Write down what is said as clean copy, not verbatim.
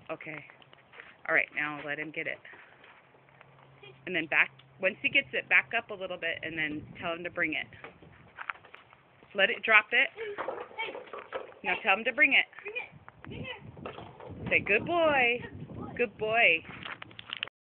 Okay. All right, now let him get it. And then back, once he gets it, back up a little bit and then tell him to bring it. Let it drop it. Now tell him to bring it. Say, good boy. Good boy.